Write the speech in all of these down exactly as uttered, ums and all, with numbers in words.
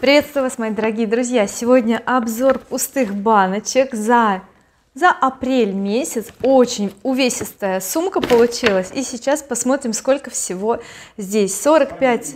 Приветствую вас, мои дорогие друзья! Сегодня обзор пустых баночек за за апрель месяц. Очень увесистая сумка получилась, и сейчас посмотрим, сколько всего здесь. сорок пять.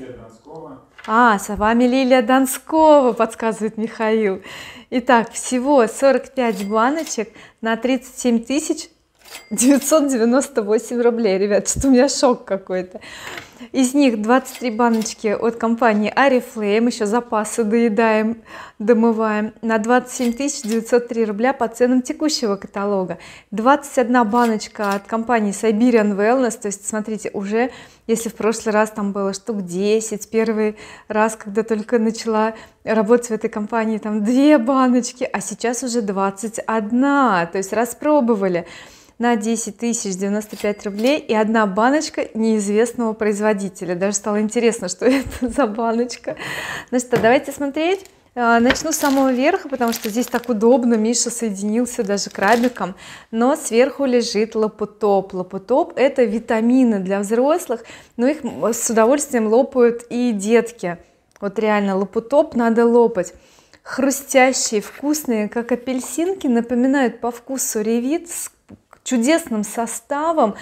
А, с вами Лилия Донскова, подсказывает Михаил. Итак, всего сорок пять баночек на тридцать семь тысяч девятьсот девяносто восемь рублей. Ребят, что у меня шок какой-то. Из них двадцать три баночки от компании oriflame, еще запасы доедаем, домываем, на двадцать семь тысяч девятьсот три рубля по ценам текущего каталога. двадцать одна баночка от компании Siberian Wellness. То есть смотрите, уже если в прошлый раз там было штук десять, первый раз, когда только начала работать в этой компании, там две баночки, а сейчас уже двадцать одна. То есть распробовали на десять тысяч девяносто пять рублей, и одна баночка неизвестного производителя. Даже стало интересно, что это за баночка. Ну что, давайте смотреть. Начну с самого верха, потому что здесь так удобно. Миша соединился даже крабиком, но сверху лежит лапутоп. Лапутоп — это витамины для взрослых, но их с удовольствием лопают и детки. Вот реально лапутоп надо лопать. Хрустящие, вкусные, как апельсинки, напоминают по вкусу ревит, с чудесным составом,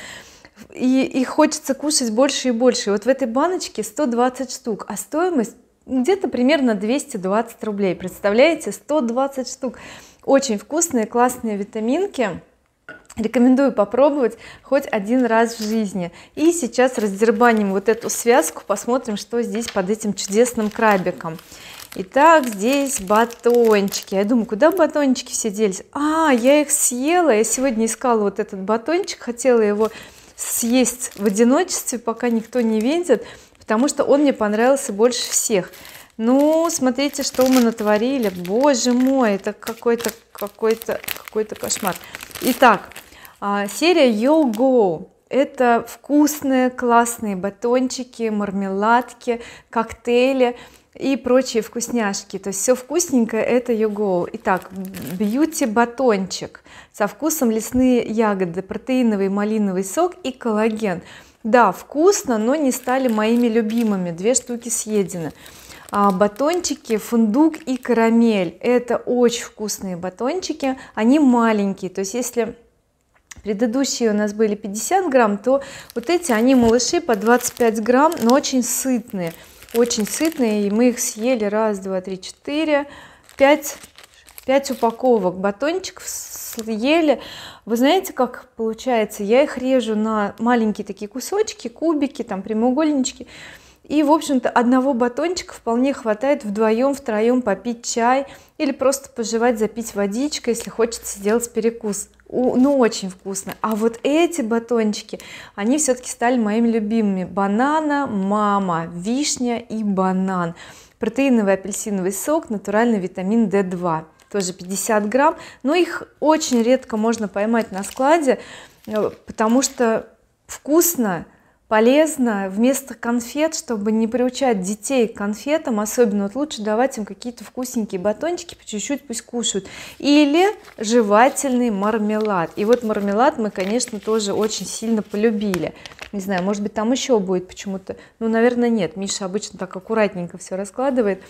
и, и хочется кушать больше и больше. И вот в этой баночке сто двадцать штук, а стоимость где-то примерно двести двадцать рублей. Представляете, сто двадцать штук. Очень вкусные, классные витаминки. Рекомендую попробовать хоть один раз в жизни. И сейчас раздербаним вот эту связку, посмотрим, что здесь под этим чудесным крабиком. Итак, здесь батончики. Я думаю, куда батончики все делись? А, я их съела. Я сегодня искала вот этот батончик, хотела его съесть в одиночестве, пока никто не видит, потому что он мне понравился больше всех. Ну, смотрите, что мы натворили. Боже мой, это какой-то какой-то какой-то кошмар. Итак, серия Yo Go. Это вкусные, классные батончики, мармеладки, коктейли и прочие вкусняшки. То есть все вкусненькое — это Yo Go. Итак, бьюти батончик со вкусом лесные ягоды, протеиновый малиновый сок и коллаген. Да, вкусно, но не стали моими любимыми. Две штуки съедены. А батончики фундук и карамель — это очень вкусные батончики, они маленькие. То есть если предыдущие у нас были пятьдесят грамм, то вот эти, они малыши по двадцать пять грамм, но очень сытные. Очень сытные, и мы их съели раз, два, три, четыре, пять, пять упаковок батончиков съели. Вы знаете, как получается? Я их режу на маленькие такие кусочки, кубики, там прямоугольнички, и в общем-то одного батончика вполне хватает вдвоем, втроем попить чай или просто пожевать, запить водичкой, если хочется сделать перекус. Ну, очень вкусно. А вот эти батончики, они все-таки стали моими любимыми. Банана мама, вишня и банан, протеиновый апельсиновый сок, натуральный витамин дэ два, тоже пятьдесят грамм, но их очень редко можно поймать на складе, потому что вкусно, полезно. Вместо конфет, чтобы не приучать детей к конфетам особенно, вот лучше давать им какие-то вкусненькие батончики, по чуть-чуть пусть кушают, или жевательный мармелад. И вот мармелад мы, конечно, тоже очень сильно полюбили. Не знаю, может быть, там еще будет почему-то, ну, наверное, нет. Миша обычно так аккуратненько все раскладывает.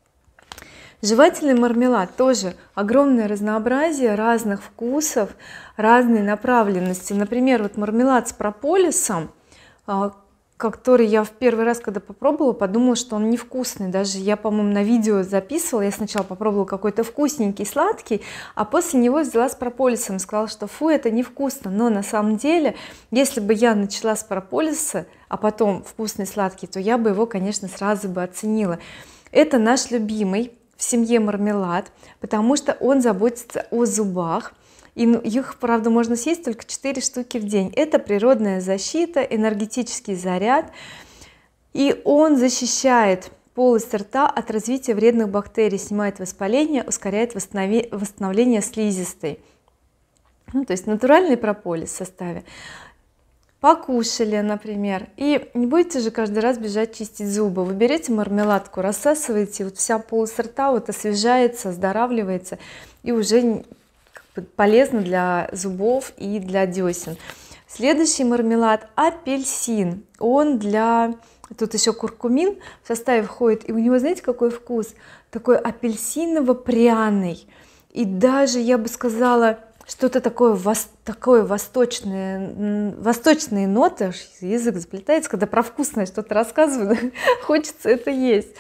Жевательный мармелад тоже огромное разнообразие разных вкусов, разной направленности. Например, вот мармелад с прополисом, который я в первый раз, когда попробовала, подумала, что он невкусный. Даже я, по-моему, на видео записывала. Я сначала попробовала какой-то вкусненький, сладкий, а после него взяла с прополисом и сказала, что фу, это невкусно. Но на самом деле, если бы я начала с прополиса, а потом вкусный сладкий, то я бы его, конечно, сразу бы оценила. Это наш любимый в семье мармелад, потому что он заботится о зубах. И их, правда, можно съесть только четыре штуки в день. Это природная защита, энергетический заряд, и он защищает полость рта от развития вредных бактерий, снимает воспаление, ускоряет восстановление слизистой. Ну, то есть натуральный прополис в составе. Покушали, например, и не будете же каждый раз бежать чистить зубы. Вы берете мармеладку, рассасываете, вот вся полость рта вот освежается, оздоравливается, и уже полезно для зубов и для десен. Следующий мармелад апельсин, он для тут еще куркумин в составе входит, и у него, знаете, какой вкус? Такой апельсиново-пряный, и даже, я бы сказала, что-то такое, вос, такое восточное, восточные ноты, аж язык заплетается, когда про вкусное что-то рассказываю, хочется это есть.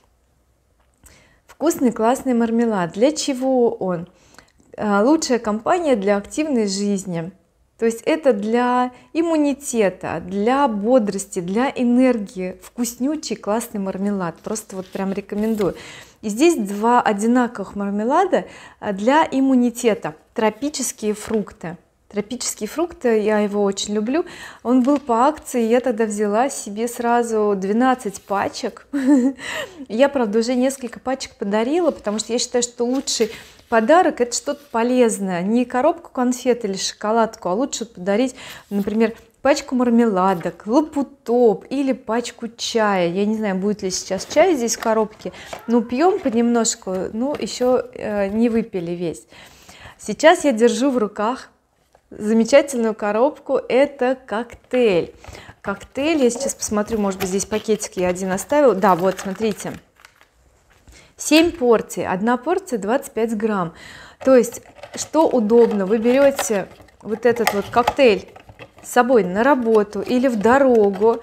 Вкусный классный мармелад. Для чего он? Лучшая компания для активной жизни, то есть это для иммунитета, для бодрости, для энергии. Вкуснючий классный мармелад, просто вот прям рекомендую. И здесь два одинаковых мармелада для иммунитета. Тропические фрукты. Тропические фрукты, я его очень люблю. Он был по акции, я тогда взяла себе сразу двенадцать пачек. Я, правда, уже несколько пачек подарила, потому что я считаю, что лучший подарок — это что-то полезное, не коробку конфет или шоколадку, а лучше подарить, например, пачку мармеладок, лапутоп или пачку чая. Я не знаю, будет ли сейчас чай здесь в коробке, но пьем понемножку, ну еще э, не выпили весь. Сейчас я держу в руках замечательную коробку, это коктейль. Коктейль, я сейчас посмотрю, может быть, здесь пакетик я один оставила. Да, вот, смотрите, семь порций, одна порция двадцать пять грамм. То есть, что удобно, вы берете вот этот вот коктейль с собой на работу или в дорогу,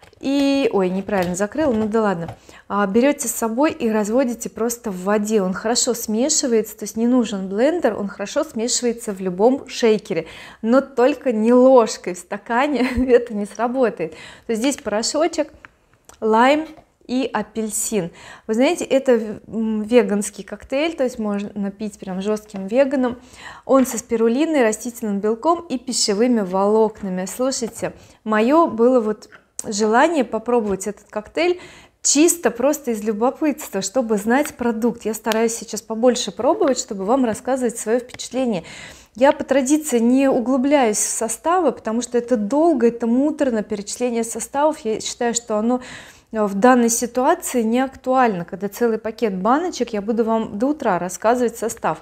и ой, неправильно закрыла, ну да ладно, а, берете с собой и разводите просто в воде. Он хорошо смешивается, то есть не нужен блендер, он хорошо смешивается в любом шейкере, но только не ложкой в стакане, это не сработает. То есть здесь порошочек, лайм и апельсин. Вы знаете, это веганский коктейль, то есть можно пить прям жестким веганом. Он со спирулиной, растительным белком и пищевыми волокнами. Слушайте, мое было вот желание попробовать этот коктейль чисто просто из любопытства, чтобы знать продукт. Я стараюсь сейчас побольше пробовать, чтобы вам рассказывать свое впечатление. Я по традиции не углубляюсь в составы, потому что это долго, это муторно, перечисление составов. Я считаю, что оно в данной ситуации не актуально, когда целый пакет баночек, я буду вам до утра рассказывать состав.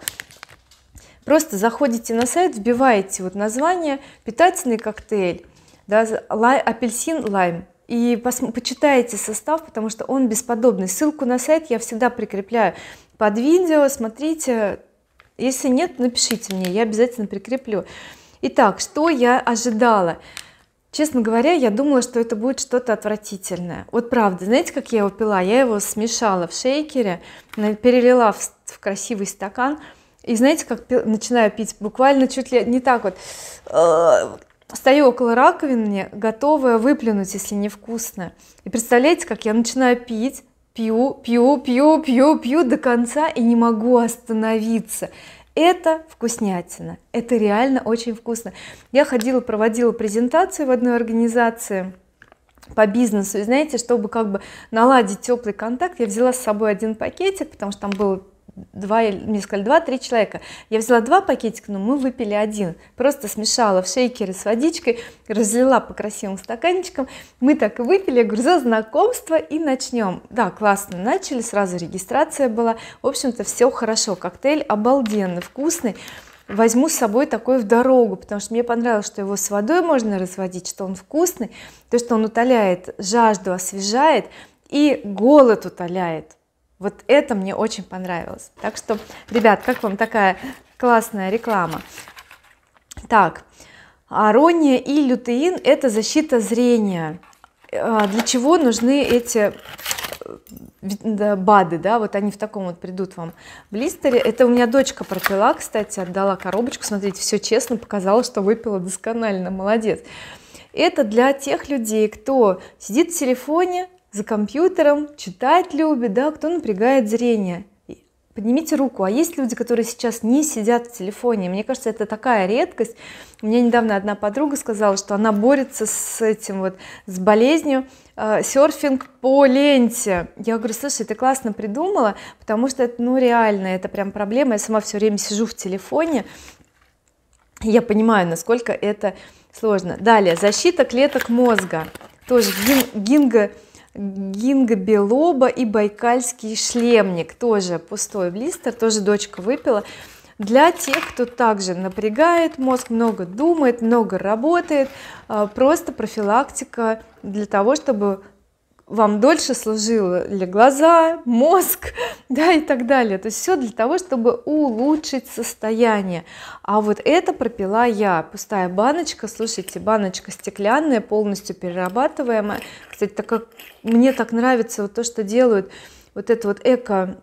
Просто заходите на сайт, вбиваете вот название, питательный коктейль, да, лай, апельсин, лайм, и почитайте состав, потому что он бесподобный. Ссылку на сайт я всегда прикрепляю под видео, смотрите, если нет, напишите мне, я обязательно прикреплю. Итак, что я ожидала? Честно говоря, я думала, что это будет что-то отвратительное. Вот правда, знаете, как я его пила? Я его смешала в шейкере, перелила в, в красивый стакан, и знаете, как пил, начинаю пить, буквально чуть ли не так вот, э, стою около раковины, готовая выплюнуть, если невкусно. И представляете, как я начинаю пить, пью, пью, пью, пью, пью до конца и не могу остановиться. Это вкуснятина, это реально очень вкусно. Я ходила, проводила презентацию в одной организации по бизнесу, и знаете, чтобы как бы наладить теплый контакт, я взяла с собой один пакетик, потому что там было два, мне сказали два-три человека. Я взяла два пакетика, но мы выпили один, просто смешала в шейкере с водичкой, разлила по красивым стаканчикам, мы так и выпили. Я говорю, за знакомство и начнем. Да, классно начали, сразу регистрация была, в общем-то все хорошо, коктейль обалденный, вкусный. Возьму с собой такой в дорогу, потому что мне понравилось, что его с водой можно разводить, что он вкусный, то что он утоляет жажду, освежает и голод утоляет. Вот это мне очень понравилось. Так что, ребят, как вам такая классная реклама? Так, арония и лютеин — это защита зрения. Для чего нужны эти БАДы, да, вот они в таком вот придут вам блистере. Это у меня дочка пропила, кстати, отдала коробочку, смотрите, все честно, показала, что выпила досконально, молодец. Это для тех людей, кто сидит в телефоне, за компьютером, читать любит, да, кто напрягает зрение. Поднимите руку. А есть люди, которые сейчас не сидят в телефоне? Мне кажется, это такая редкость. Мне недавно одна подруга сказала, что она борется с этим вот, с болезнью э, серфинг по ленте. Я говорю, слушай, ты классно придумала, потому что это, ну, реально, это прям проблема. Я сама все время сижу в телефоне, я понимаю, насколько это сложно. Далее, защита клеток мозга, тоже гинго гинго-белоба и байкальский шлемник, тоже пустой блистер, тоже дочка выпила. Для тех, кто также напрягает мозг, много думает, много работает, просто профилактика для того, чтобы вам дольше служили глаза, мозг, да, и так далее. То есть все для того, чтобы улучшить состояние. А вот это пропила я, пустая баночка, слушайте, баночка стеклянная, полностью перерабатываемая. Кстати, так как мне так нравится вот то, что делают вот эту вот эко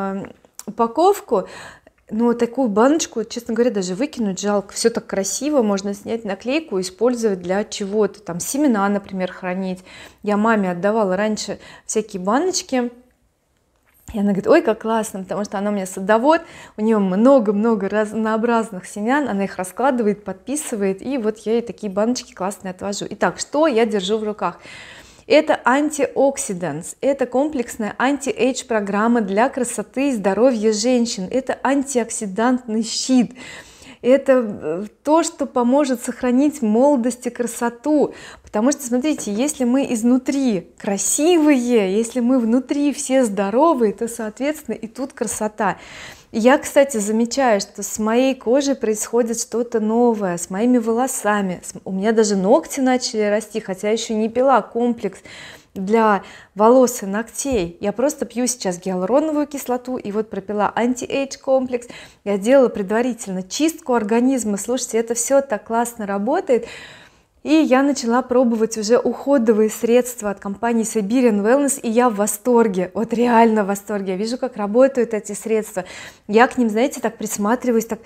упаковку, но такую баночку, честно говоря, даже выкинуть жалко. Все так красиво, можно снять наклейку, использовать для чего-то, там семена, например, хранить. Я маме отдавала раньше всякие баночки, и она говорит: ой, как классно, потому что она у меня садовод, у нее много-много разнообразных семян, она их раскладывает, подписывает, и вот я ей такие баночки классные отвожу. Итак, что я держу в руках? Это антиоксиданс, это комплексная анти-эйдж программа для красоты и здоровья женщин, это антиоксидантный щит, это то, что поможет сохранить молодость и красоту. Потому что смотрите, если мы изнутри красивые, если мы внутри все здоровые, то соответственно и тут красота. Я, кстати, замечаю, что с моей кожей происходит что-то новое, с моими волосами, у меня даже ногти начали расти, хотя еще не пила комплекс для волос и ногтей. Я просто пью сейчас гиалуроновую кислоту, и вот пропила анти-эйдж комплекс. Я делала предварительно чистку организма. Слушайте, это все так классно работает. И я начала пробовать уже уходовые средства от компании Siberian Wellness, и я в восторге, вот реально в восторге. Я вижу, как работают эти средства, я к ним, знаете, так присматриваюсь, так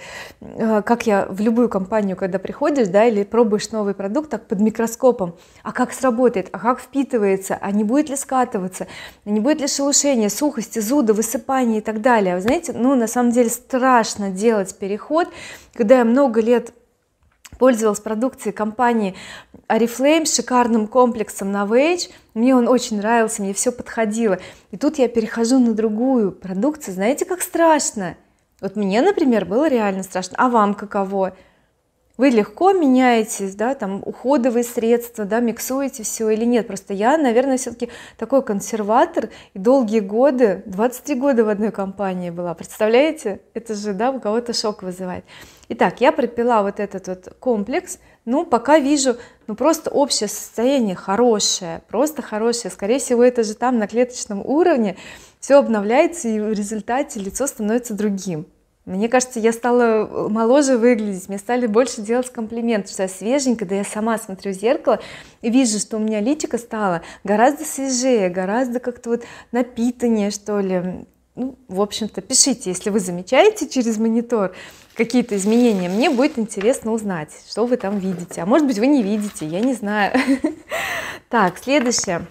как я в любую компанию, когда приходишь, да, или пробуешь новый продукт, так под микроскопом, а как сработает, а как впитывается, а не будет ли скатываться, а не будет ли шелушения, сухости, зуда, высыпания и так далее. Вы знаете, ну на самом деле страшно делать переход, когда я много лет пользовалась продукцией компании Oriflame с шикарным комплексом Novage, мне он очень нравился, мне все подходило, и тут я перехожу на другую продукцию, знаете, как страшно. Вот мне, например, было реально страшно. А вам каково? Вы легко меняетесь, да, там уходовые средства, да, миксуете все или нет? Просто я, наверное, все-таки такой консерватор, и долгие годы, двадцать три года в одной компании была, представляете? Это же, да, у кого-то шок вызывает. Итак, я пропила вот этот вот комплекс, ну пока вижу, ну просто общее состояние хорошее, просто хорошее, скорее всего это же там на клеточном уровне все обновляется, и в результате лицо становится другим. Мне кажется, я стала моложе выглядеть, мне стали больше делать комплименты, что я свеженькая, да я сама смотрю в зеркало и вижу, что у меня личико стало гораздо свежее, гораздо как-то вот напитаннее, что ли. Ну, в общем-то, пишите, если вы замечаете через монитор какие-то изменения, мне будет интересно узнать, что вы там видите, а может быть вы не видите, я не знаю. Так, следующее,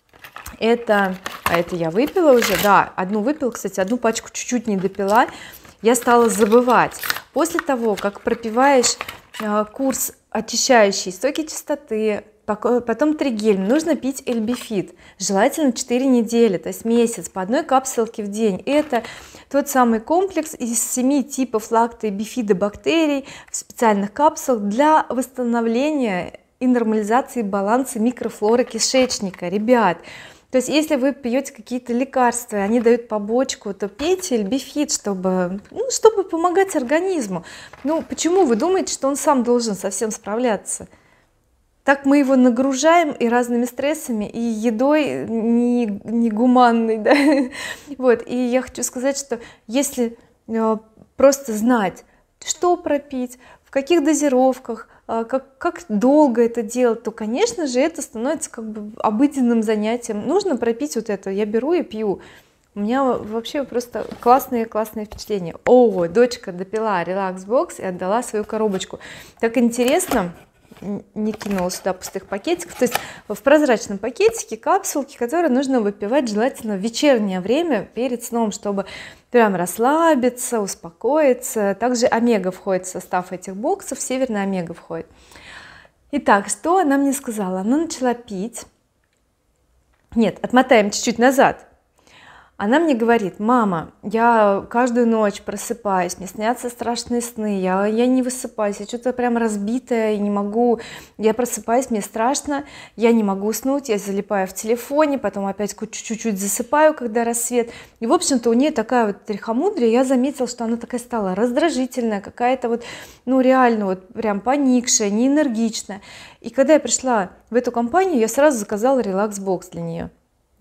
это, а это я выпила уже, да, одну выпила, кстати, одну пачку чуть-чуть не допила, я стала забывать. После того, как пропиваешь э, курс очищающий истоки чистоты, потом тригель, нужно пить эльбифит, желательно четыре недели, то есть месяц, по одной капсулке в день. Это тот самый комплекс из семи типов лакто- и бифидобактерий в специальных капсулах для восстановления и нормализации баланса микрофлоры кишечника. Ребят, то есть если вы пьете какие-то лекарства, они дают побочку, то пейте эльбифит, чтобы, ну, чтобы помогать организму. Ну почему вы думаете, что он сам должен со всем справляться? Так мы его нагружаем и разными стрессами, и едой не, не гуманной, да? Вот, и я хочу сказать, что если э, просто знать, что пропить, в каких дозировках, э, как, как долго это делать, то, конечно же, это становится как бы обыденным занятием. Нужно пропить вот это, я беру и пью. У меня вообще просто классные классные впечатления. О, дочка допила релакс-бокс и отдала свою коробочку. Так интересно, не кинула сюда пустых пакетиков, то есть в прозрачном пакетике капсулки, которые нужно выпивать желательно в вечернее время перед сном, чтобы прям расслабиться, успокоиться. Также омега входит в состав этих боксов, северная омега входит. Итак, что она мне сказала? Она начала пить, нет, отмотаем чуть-чуть назад. Она мне говорит: мама, я каждую ночь просыпаюсь, мне снятся страшные сны, я, я не высыпаюсь, я что-то прям разбитая и не могу, я просыпаюсь, мне страшно, я не могу уснуть, я залипаю в телефоне, потом опять чуть-чуть засыпаю, когда рассвет. И в общем-то у нее такая вот трихомудрия. Я заметила, что она такая стала раздражительная, какая-то вот, ну реально вот прям поникшая, неэнергичная. И когда я пришла в эту компанию, я сразу заказала релакс-бокс для нее.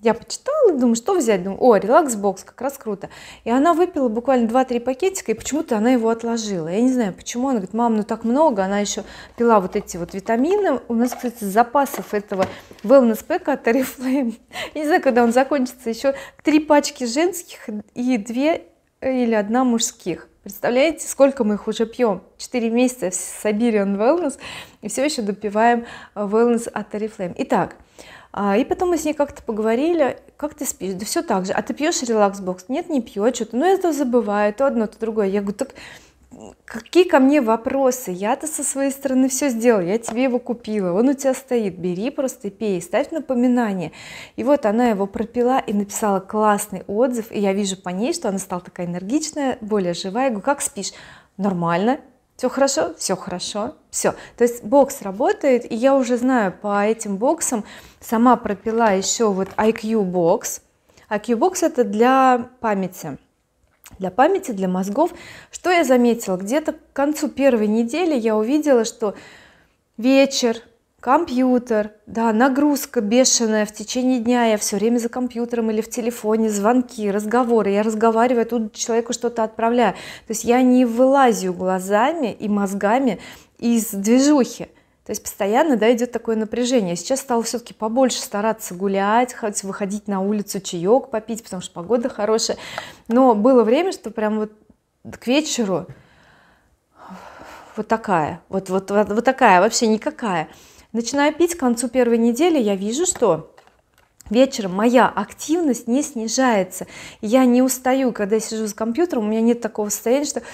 Я почитала, думаю, что взять, думаю, о, релакс бокс, как раз круто. И она выпила буквально два-три пакетика, и почему-то она его отложила. Я не знаю почему. Она говорит: мам, ну так много. Она еще пила вот эти вот витамины. У нас, кстати, запасов этого wellness пэка от Oriflame, я не знаю, когда он закончится, еще три пачки женских и две или одна мужских. Представляете, сколько мы их уже пьем? четыре месяца с Siberian Wellness, и все еще допиваем wellness от Oriflame. Итак, и потом мы с ней как-то поговорили: как ты спишь? Да все так же. А ты пьешь релакс бокс? Нет, не пью. А что-то, ну я то забываю, то одно, то другое. Я говорю: так какие ко мне вопросы? Я-то со своей стороны все сделала, я тебе его купила, он у тебя стоит, бери просто пей, ставь напоминание. И вот она его пропила и написала классный отзыв, и я вижу по ней, что она стала такая энергичная, более живая. Я говорю: как спишь? Нормально. Все хорошо? Все хорошо. Все. То есть бокс работает, и я уже знаю по этим боксам, сама пропила еще вот ай кью бокс. ай кью бокс это для памяти, для памяти, для мозгов. Что я заметила? Где-то к концу первой недели я увидела, что вечер, компьютер, да, нагрузка бешеная в течение дня, я все время за компьютером или в телефоне, звонки, разговоры, я разговариваю, тут человеку что-то отправляю, то есть я не вылазю глазами и мозгами из движухи, то есть постоянно, да, идет такое напряжение. Сейчас стала все-таки побольше стараться гулять, хоть выходить на улицу, чаек попить, потому что погода хорошая, но было время, что прям вот к вечеру вот такая вот вот вот, вот такая вообще никакая. Начинаю пить к концу первой недели, я вижу, что вечером моя активность не снижается, я не устаю, когда я сижу за компьютером, у меня нет такого состояния, что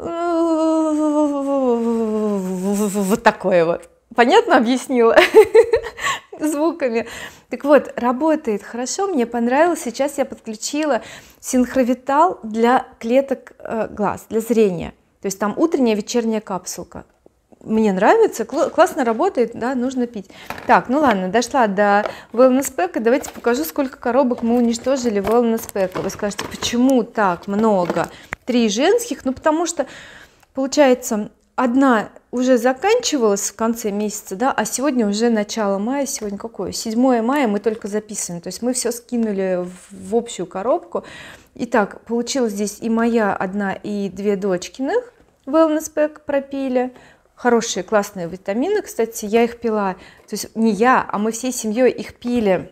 вот такое вот. Понятно объяснила звуками? Так вот, работает хорошо, мне понравилось. Сейчас я подключила синхровитал для клеток глаз, для зрения, то есть там утренняя, вечерняя капсулка. Мне нравится, классно работает, да, нужно пить. Так, ну ладно, дошла до wellness пэка, давайте покажу, сколько коробок мы уничтожили wellness пэка. Вы скажете, почему так много? Три женских, ну потому что получается, одна уже заканчивалась в конце месяца, да, а сегодня уже начало мая, сегодня какое? седьмое мая, мы только записываем, то есть мы все скинули в общую коробку. Итак, получилось здесь и моя одна, и две дочкиных wellness пэк пропили. Хорошие классные витамины, кстати, я их пила, то есть не я, а мы всей семьей их пили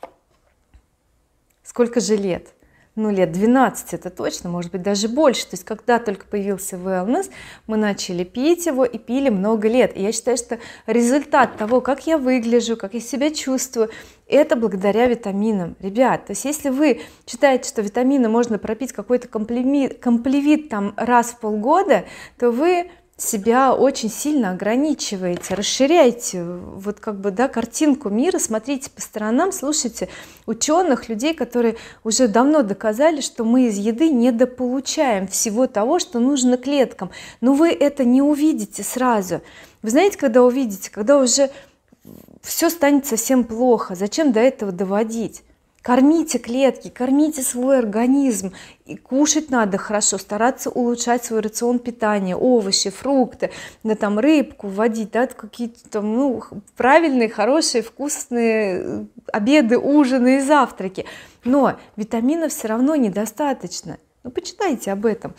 сколько же лет? Ну лет двенадцать, это точно, может быть даже больше. То есть когда только появился wellness, мы начали пить его и пили много лет. И я считаю, что результат того, как я выгляжу, как я себя чувствую, это благодаря витаминам, ребят. То есть если вы считаете, что витамины можно пропить какой-то комплимент, комплевит там раз в полгода, то вы себя очень сильно ограничиваете, расширяйте вот как бы, да, картинку мира, смотрите по сторонам, слушайте ученых, людей, которые уже давно доказали, что мы из еды недополучаем всего того, что нужно клеткам, но вы это не увидите сразу. Вы знаете, когда увидите, когда уже все станет совсем плохо, зачем до этого доводить? Кормите клетки, кормите свой организм, и кушать надо хорошо, стараться улучшать свой рацион питания, овощи, фрукты, да, там рыбку вводить, да, какие-то там, ну, правильные, хорошие, вкусные обеды, ужины и завтраки. Но витаминов все равно недостаточно. Ну, почитайте об этом.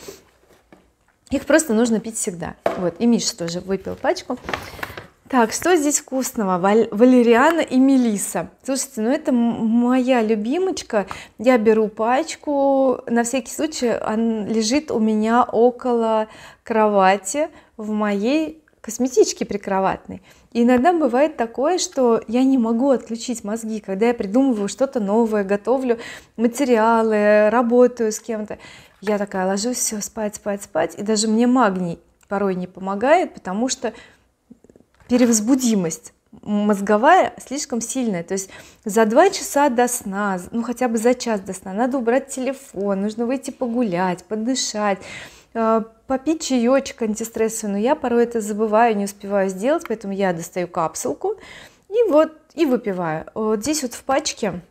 Их просто нужно пить всегда. Вот, и Миша тоже выпил пачку. Так, что здесь вкусного? Валериана и мелисса. Слушайте, ну это моя любимочка. Я беру пачку, на всякий случай она лежит у меня около кровати в моей косметичке прикроватной. И иногда бывает такое, что я не могу отключить мозги, когда я придумываю что-то новое, готовлю материалы, работаю с кем-то. Я такая ложусь, все, спать, спать, спать. И даже мне магний порой не помогает, потому что перевозбудимость мозговая слишком сильная. То есть за два часа до сна, ну хотя бы за час до сна надо убрать телефон, нужно выйти погулять, подышать, попить чаечек антистрессовый, но я порой это забываю, не успеваю сделать, поэтому я достаю капсулку и вот и выпиваю. Вот здесь вот в пачке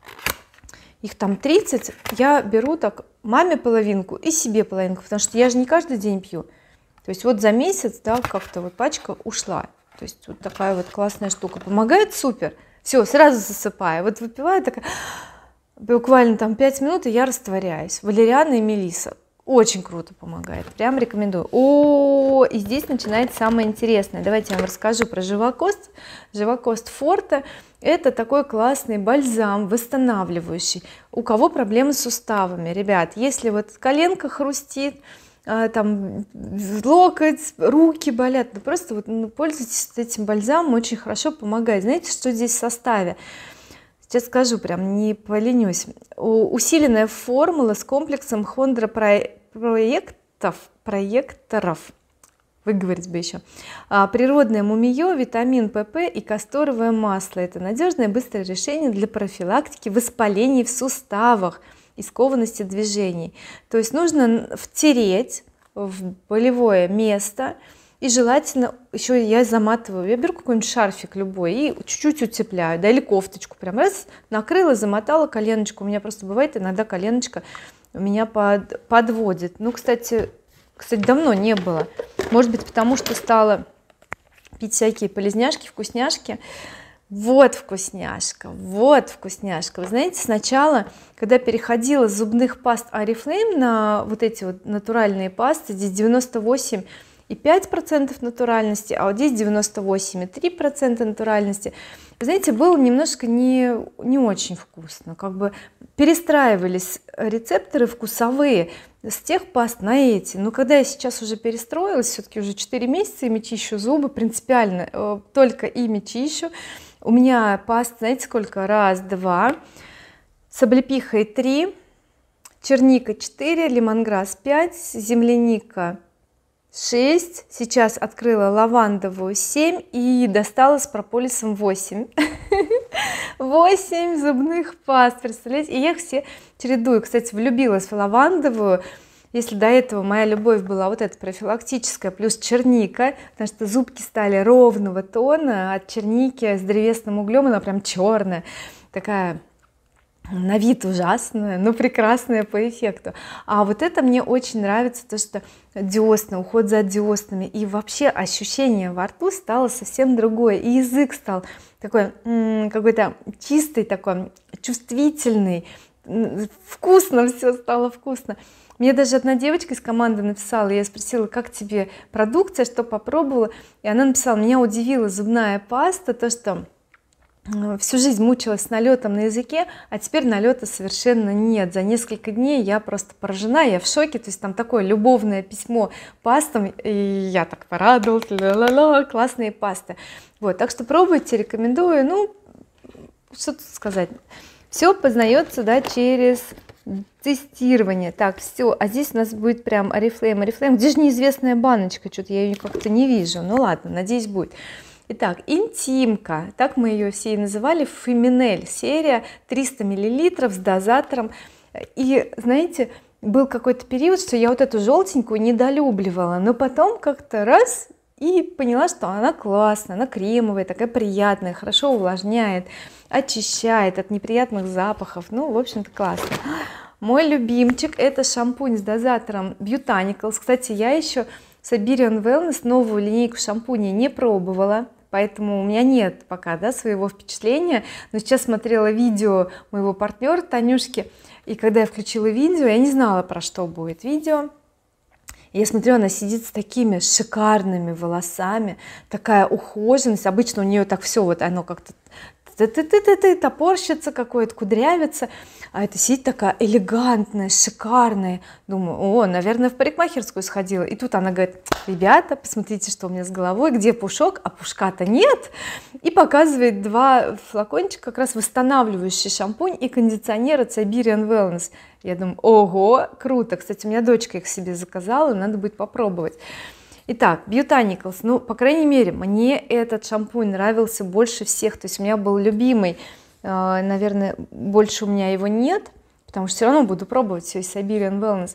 их там тридцать, я беру так маме половинку и себе половинку, потому что я же не каждый день пью. То есть вот за месяц, да, как-то вот пачка ушла. То есть вот такая вот классная штука, помогает супер. Все, сразу засыпаю. Вот выпиваю, такая, буквально там пять минут, и я растворяюсь. Валериана и мелисса очень круто помогает, прям рекомендую. О, и здесь начинается самое интересное. Давайте я вам расскажу про живокост. Живокост Форте — это такой классный бальзам восстанавливающий. У кого проблемы с суставами, ребят, если вот коленка хрустит, там локоть, руки болят, ну просто вот ну, пользуйтесь этим бальзамом, очень хорошо помогает. Знаете, что здесь в составе? Сейчас скажу, прям не поленюсь. Усиленная формула с комплексом хондропроектов проекторов, выговорить бы еще, природное мумиё, витамин пэ пэ и касторовое масло. Это надежное быстрое решение для профилактики воспалений в суставах и скованности движений. То есть нужно втереть в болевое место, и желательно еще я заматываю, я беру какой-нибудь шарфик любой и чуть-чуть утепляю, да, или кофточку, прям раз накрыла, замотала коленочку. У меня просто бывает иногда коленочка у меня под, подводит. Ну, кстати кстати давно не было, может быть, потому что стала пить всякие полезняшки, вкусняшки. Вот вкусняшка, вот вкусняшка. Вы знаете, сначала, когда переходила с зубных паст Oriflame на вот эти вот натуральные пасты, здесь девяносто восемь и пять процентов натуральности, а вот здесь девяносто восемь и три процента натуральности, вы знаете, было немножко не не очень вкусно, как бы перестраивались рецепторы вкусовые с тех паст на эти. Но когда я сейчас уже перестроилась, все-таки уже четыре месяца ими чищу зубы, принципиально только ими чищу. У меня паст, знаете, сколько? Раз, два, с облепихой три, черника четыре, лемонграсс пять, земляника шесть, сейчас открыла лавандовую семь и достала с прополисом восемь. восемь зубных паст, представляете, и я их все чередую. Кстати, влюбилась в лавандовую. Если до этого моя любовь была вот эта профилактическая плюс черника, потому что зубки стали ровного тона, от черники с древесным углем она прям черная, такая на вид ужасная, но прекрасная по эффекту. А вот это мне очень нравится, то что десны, уход за деснами, и вообще ощущение во рту стало совсем другое, и язык стал такой какой-то чистый, такой чувствительный, вкусно, все стало вкусно. Мне даже одна девочка из команды написала, я спросила, как тебе продукция, что попробовала, и она написала: меня удивила зубная паста, то что всю жизнь мучилась с налетом на языке, а теперь налета совершенно нет. За несколько дней я просто поражена, я в шоке. То есть там такое любовное письмо пастам, и я так порадовалась, ла-ла-ла, классные пасты. Вот, так что пробуйте, рекомендую. Ну, что тут сказать, все познается, да, через тестирование. Так, все, а здесь у нас будет прям Oriflame, Oriflame, где же неизвестная баночка, что-то я ее как-то не вижу. Ну ладно, надеюсь, будет. Итак, интимка, так мы ее все и называли, Феминель серия, триста миллилитров с дозатором. И знаете, был какой-то период, что я вот эту желтенькую недолюбливала, но потом как-то раз и поняла, что она классная, она кремовая, такая приятная, хорошо увлажняет, очищает от неприятных запахов. Ну, в общем-то, классно. Мой любимчик — это шампунь с дозатором Botanicals. Кстати, я еще Siberian Wellness новую линейку шампуней не пробовала, поэтому у меня нет пока, да, своего впечатления. Но сейчас смотрела видео моего партнера Танюшки, и когда я включила видео, я не знала, про что будет видео. Я смотрю, она сидит с такими шикарными волосами, такая ухоженность. Обычно у нее так все вот оно как-то ты-ты-ты-ты топорщится какое-то, кудрявится, а это сидит такая элегантная, шикарная. Думаю, о, наверное, в парикмахерскую сходила. И тут она говорит: ребята, посмотрите, что у меня с головой, где пушок, а пушка-то нет. И показывает два флакончика, как раз восстанавливающий шампунь и кондиционер от Siberian Wellness. Я думаю, ого, круто. Кстати, у меня дочка их себе заказала, надо будет попробовать. Итак, Botanicals, ну, по крайней мере, мне этот шампунь нравился больше всех. То есть у меня был любимый, наверное, больше у меня его нет, потому что все равно буду пробовать все из Siberian Wellness.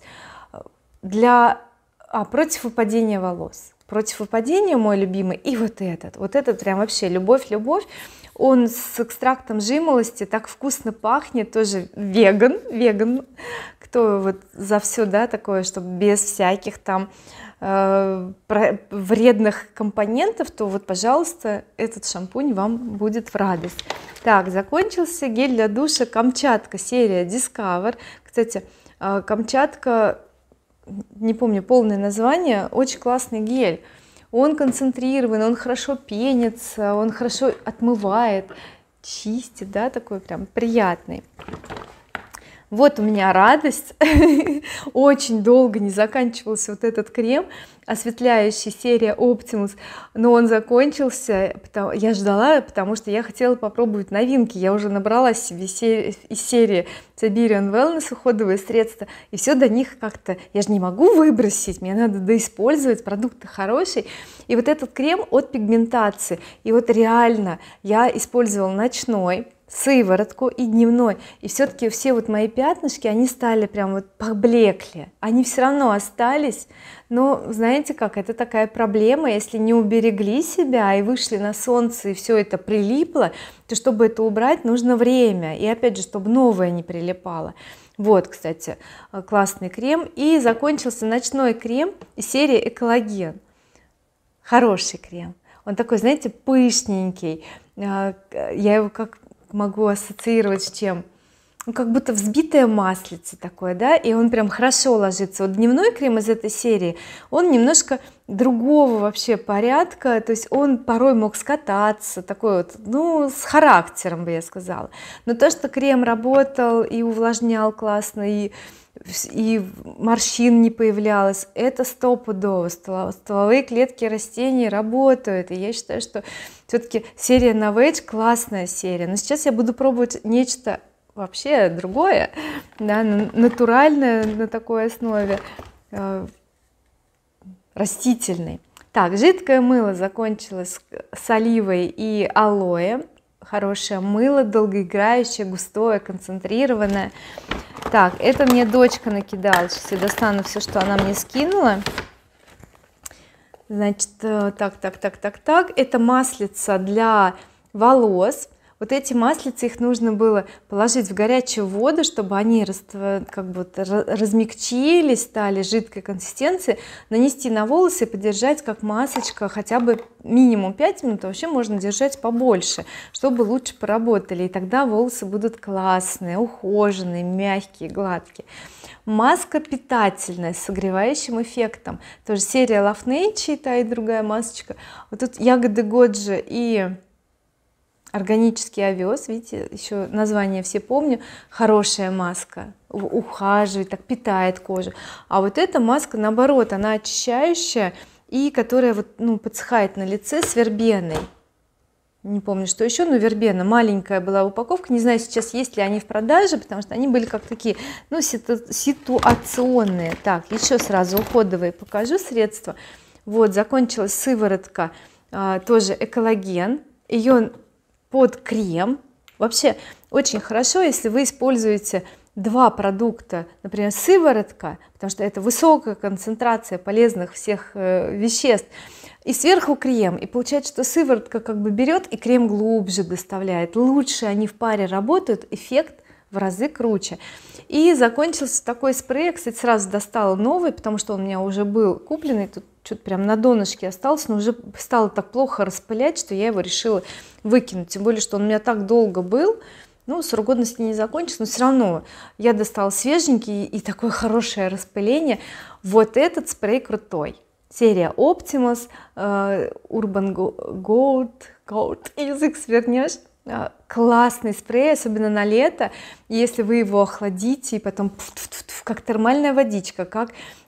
Для а, против выпадения волос, против выпадения мой любимый, и вот этот, вот этот прям вообще любовь, любовь. Он с экстрактом жимолости, так вкусно пахнет, тоже веган, веган, кто вот за все, да, такое, чтобы без всяких там э, вредных компонентов, то вот пожалуйста этот шампунь вам будет в радость. Так, закончился гель для душа Камчатка, серия Discover. Кстати, Камчатка, не помню полное название, очень классный гель. Он концентрированный, он хорошо пенится, он хорошо отмывает, чистит, да, такой прям приятный. Вот у меня радость. Очень долго не заканчивался вот этот крем осветляющий, серия Optimus, но он закончился. Я ждала, потому что я хотела попробовать новинки. Я уже набрала себе из серии Siberian Wellness уходовые средства, и все до них как-то, я же не могу выбросить, мне надо доиспользовать, продукты хорошие. И вот этот крем от пигментации, и вот реально я использовала ночной, сыворотку и дневной, и все-таки все вот мои пятнышки, они стали прям вот поблекли, они все равно остались, но знаете как, это такая проблема, если не уберегли себя и вышли на солнце и все это прилипло, то чтобы это убрать, нужно время, и опять же, чтобы новое не прилипало. Вот, кстати, классный крем. И закончился ночной крем из серии Экологен, хороший крем, он такой, знаете, пышненький, я его как могу ассоциировать с чем, ну, как будто взбитое маслице такое, да, и он прям хорошо ложится. Вот дневной крем из этой серии, он немножко другого вообще порядка, то есть он порой мог скататься, такой вот, ну, с характером бы я сказала. Но то, что крем работал и увлажнял классно, и и морщин не появлялось, это стопудово. Стволовые клетки растений работают, и я считаю, что все-таки серия Novage классная серия. Но сейчас я буду пробовать нечто вообще другое, да, натуральное на такой основе, э, растительной. Так, жидкое мыло закончилось с оливой и алоэ. Хорошее мыло, долгоиграющее, густое, концентрированное. Так, это мне дочка накидала, сейчас я достану все, что она мне скинула. Значит, так, так, так, так, так, это маслица для волос. Вот эти маслицы, их нужно было положить в горячую воду, чтобы они как бы размягчились, стали жидкой консистенции, нанести на волосы и подержать как масочка хотя бы минимум пять минут, а вообще можно держать побольше, чтобы лучше поработали, и тогда волосы будут классные, ухоженные, мягкие, гладкие. Маска питательная с согревающим эффектом, тоже серия Love Nature, та и другая масочка. Вот тут ягоды годжи и органический овес, видите, еще название все помню. Хорошая маска, ухаживает, так питает кожу. А вот эта маска наоборот, она очищающая, и которая вот, ну, подсыхает на лице с вербеной. Не помню, что еще, но вербена, маленькая была упаковка, не знаю сейчас есть ли они в продаже, потому что они были как такие, ну, ситуационные. Так, еще сразу уходовые покажу средства. Вот, закончилась сыворотка, а, тоже Экологен, ее под крем. Вообще очень хорошо, если вы используете два продукта, например, сыворотка, потому что это высокая концентрация полезных всех э, веществ, и сверху крем, и получается, что сыворотка как бы берет и крем глубже доставляет, лучше они в паре работают, эффект в разы круче. И закончился такой спрей, я, кстати, сразу достала новый, потому что он у меня уже был купленный, тут что-то прям на донышке остался, но уже стало так плохо распылять, что я его решила выкинуть, тем более, что он у меня так долго был, ну, срок годности не закончился, но все равно я достала свеженький и такое хорошее распыление. Вот этот спрей крутой, серия Optimus, uh, Urban Gold, Gold, язык свернешь. Классный спрей, особенно на лето, если вы его охладите и потом как термальная водичка, как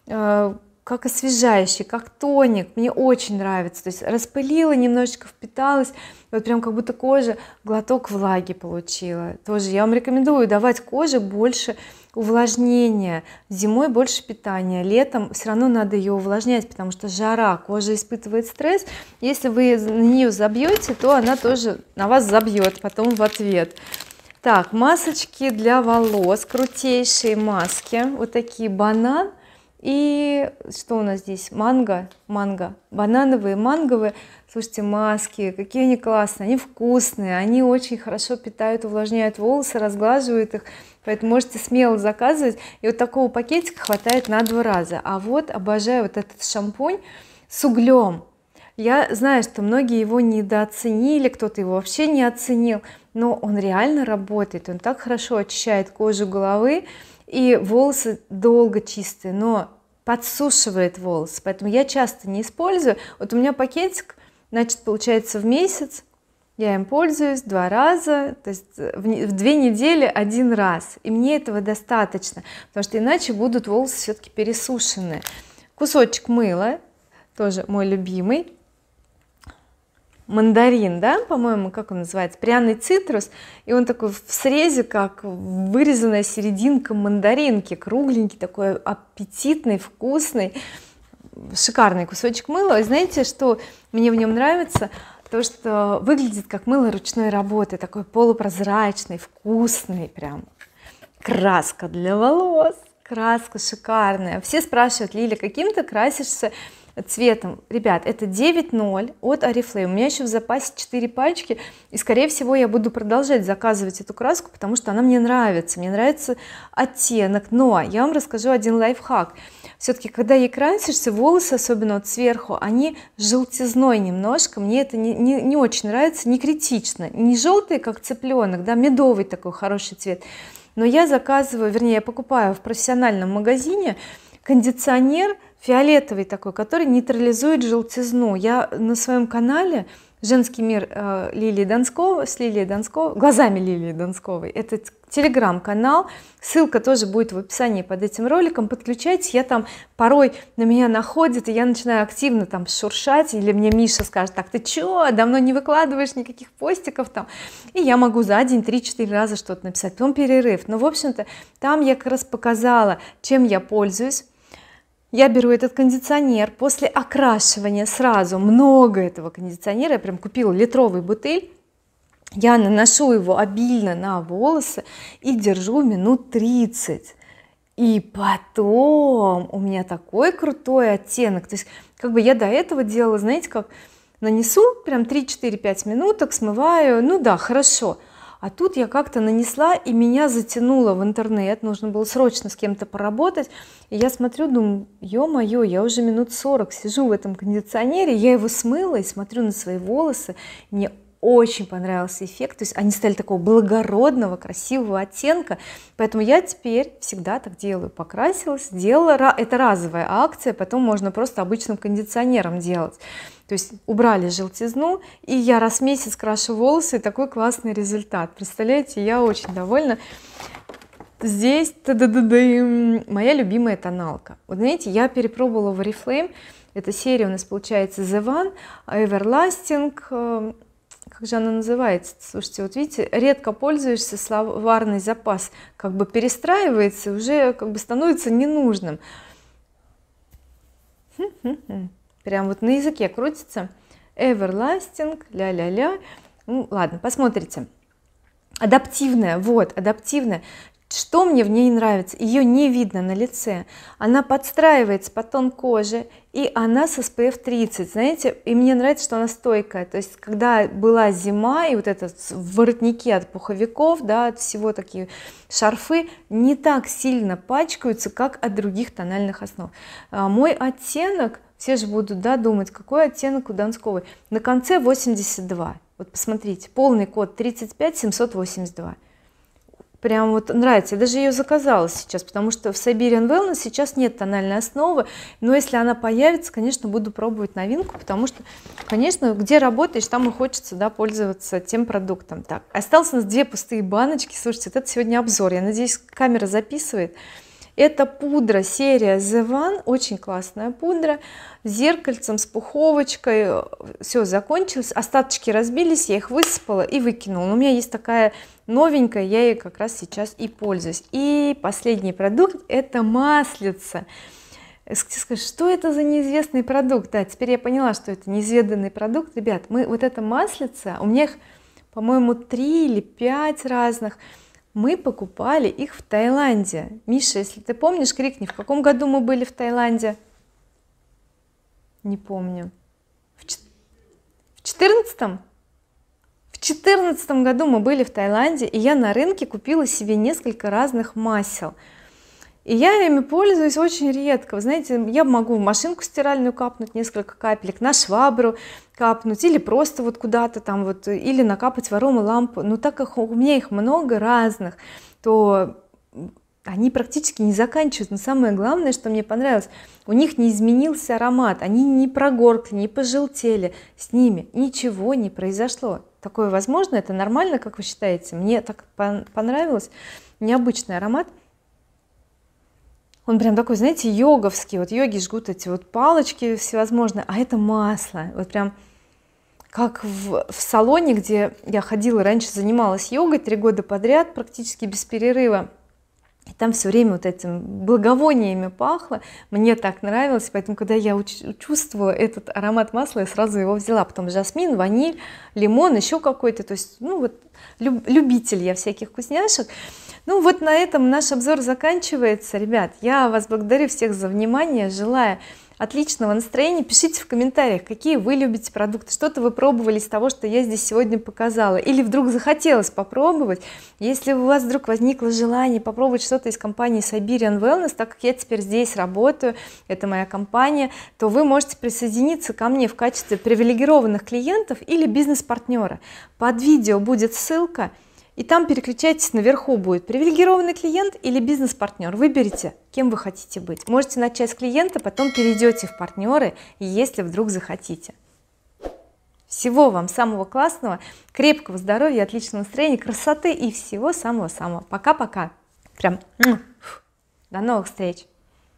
как освежающий, как тоник, мне очень нравится. То есть распылила, немножечко впиталась, вот прям как будто кожа глоток влаги получила. Тоже я вам рекомендую давать коже больше увлажнения, зимой больше питания, летом все равно надо ее увлажнять, потому что жара, кожа испытывает стресс, если вы на нее забьете, то она тоже на вас забьет потом в ответ. Так, масочки для волос, крутейшие маски, вот такие банан И что у нас здесь? Манго, манго, банановые, манговые. Слушайте, маски, какие они классные, они вкусные, они очень хорошо питают, увлажняют волосы, разглаживают их, поэтому можете смело заказывать. И вот такого пакетика хватает на два раза. А вот обожаю вот этот шампунь с углем. Я знаю, что многие его недооценили, кто-то его вообще не оценил, но он реально работает, он так хорошо очищает кожу головы, и волосы долго чистые, но подсушивает волосы, поэтому я часто не использую. Вот у меня пакетик, значит, получается в месяц я им пользуюсь два раза, то есть в две недели один раз, и мне этого достаточно, потому что иначе будут волосы все-таки пересушенные. Кусочек мыла, тоже мой любимый, мандарин, да, по-моему, как он называется, пряный цитрус, и он такой в срезе, как вырезанная серединка мандаринки, кругленький, такой аппетитный, вкусный, шикарный кусочек мыла. И знаете, что мне в нем нравится? То, что выглядит как мыло ручной работы, такой полупрозрачный, вкусный, прям краска для волос, краска шикарная. Все спрашивают: Лиля, каким ты красишься цветом? Ребят, это девять ноль от oriflame. У меня еще в запасе четыре пачки, и скорее всего я буду продолжать заказывать эту краску, потому что она мне нравится, мне нравится оттенок. Но я вам расскажу один лайфхак. Все-таки когда ей красишься, волосы, особенно вот сверху, они желтизной немножко, мне это не, не, не очень нравится, не критично, не желтый как цыпленок, да, медовый такой хороший цвет. Но я заказываю, вернее я покупаю в профессиональном магазине кондиционер фиолетовый такой, который нейтрализует желтизну. Я на своем канале «Женский мир» э, Лилии Донского, с Лилией Донской, глазами Лилии Донсковой, это телеграм-канал, ссылка тоже будет в описании под этим роликом, подключайтесь. Я там порой на меня находит, и я начинаю активно там шуршать, или мне Миша скажет: так, ты чё, давно не выкладываешь никаких постиков там, и я могу за день три-четыре раза что-то написать, потом перерыв. Но в общем-то там я как раз показала, чем я пользуюсь. Я беру этот кондиционер, после окрашивания сразу много этого кондиционера, я прям купила литровый бутыль, я наношу его обильно на волосы и держу минут тридцать, и потом у меня такой крутой оттенок. То есть как бы я до этого делала, знаете, как нанесу прям три-четыре-пять минуток, смываю, ну да, хорошо. А тут я как-то нанесла, и меня затянуло в интернет, нужно было срочно с кем-то поработать, и я смотрю, думаю, ё-моё, я уже минут сорок сижу в этом кондиционере, я его смыла и смотрю на свои волосы, мне очень понравился эффект, то есть они стали такого благородного, красивого оттенка, поэтому я теперь всегда так делаю. Покрасилась, сделала, это разовая акция, потом можно просто обычным кондиционером делать. То есть убрали желтизну, и я раз в месяц крашу волосы, и такой классный результат. Представляете, я очень довольна. Здесь моя любимая тоналка. Вот знаете, я перепробовала в oriflame, эта серия у нас получается The One, Everlasting, как же она называется? Слушайте, вот видите, редко пользуешься, словарный запас как бы перестраивается, уже как бы становится ненужным. Прям вот на языке крутится. Everlasting, ля-ля-ля. Ну ладно, посмотрите. Адаптивная, вот, адаптивная. Что мне в ней нравится? Ее не видно на лице, она подстраивается под тон кожи, и она с эс пэ эф тридцать, знаете, и мне нравится, что она стойкая. То есть когда была зима, и вот этот воротники от пуховиков, да, от всего такие шарфы не так сильно пачкаются, как от других тональных основ. А мой оттенок, все же будут, да, думать, какой оттенок у Донсковой, на конце восемьдесят два. Вот посмотрите, полный код тридцать пять семьсот восемьдесят два. Прям вот нравится, я даже ее заказала сейчас, потому что в Siberian Wellness сейчас нет тональной основы, но если она появится, конечно, буду пробовать новинку, потому что, конечно, где работаешь, там и хочется, да, пользоваться тем продуктом. Так, осталось у нас две пустые баночки. Слушайте, вот это сегодня обзор, я надеюсь, камера записывает. Это пудра серия The One, очень классная пудра, с зеркальцем, с пуховочкой. Все закончилось, остаточки разбились, я их высыпала и выкинула. Но у меня есть такая новенькая, я ей как раз сейчас и пользуюсь. И последний продукт — это маслица. Что это за неизвестный продукт? Да, теперь я поняла, что это неизведанный продукт. Ребят, мы вот эта маслица, у меня их, по-моему, три или пять разных. Мы покупали их в Таиланде. Миша, если ты помнишь, крикни, в каком году мы были в Таиланде? Не помню. В четырнадцатом? В четырнадцатом году мы были в Таиланде, и я на рынке купила себе несколько разных масел. И я ими пользуюсь очень редко. Вы знаете, я могу в машинку стиральную капнуть несколько капелек, на швабру капнуть, или просто вот куда-то там вот, или накапать в аромалампу. Но так как у меня их много разных, то они практически не заканчиваются. Но самое главное, что мне понравилось, у них не изменился аромат, они не прогоркли, не пожелтели, с ними ничего не произошло. Такое возможно? Это нормально, как вы считаете? Мне так понравилось. Необычный аромат. Он прям такой, знаете, йоговский. Вот йоги жгут эти вот палочки всевозможные, а это масло. Вот прям как в, в салоне, где я ходила раньше, занималась йогой три года подряд, практически без перерыва. И там все время вот этим благовониями пахло. Мне так нравилось, поэтому когда я чувствовала этот аромат масла, я сразу его взяла. Потом жасмин, ваниль, лимон, еще какой-то. То есть, ну вот, люб, любитель я всяких вкусняшек. Ну вот на этом наш обзор заканчивается, ребят. Я вас благодарю всех за внимание, желаю отличного настроения. Пишите в комментариях, какие вы любите продукты, что-то вы пробовали из того, что я здесь сегодня показала, или вдруг захотелось попробовать. Если у вас вдруг возникло желание попробовать что-то из компании Siberian Wellness, так как я теперь здесь работаю, это моя компания, то вы можете присоединиться ко мне в качестве привилегированных клиентов или бизнес-партнера. Под видео будет ссылка, и там переключайтесь, наверху будет привилегированный клиент или бизнес-партнер. Выберите, кем вы хотите быть. Можете начать с клиента, потом перейдете в партнеры, если вдруг захотите. Всего вам самого классного, крепкого здоровья, отличного настроения, красоты и всего самого-самого. Пока-пока. Прям до новых встреч.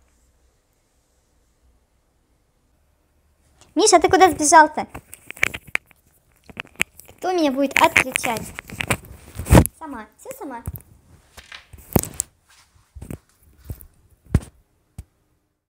Миша, ты куда сбежал-то? Кто меня будет отключать? Сама, все сама.